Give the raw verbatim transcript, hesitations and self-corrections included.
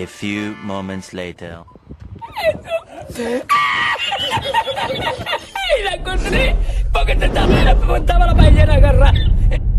A few moments later. La encontré porque te estaba la, estaba la ballena agarrada.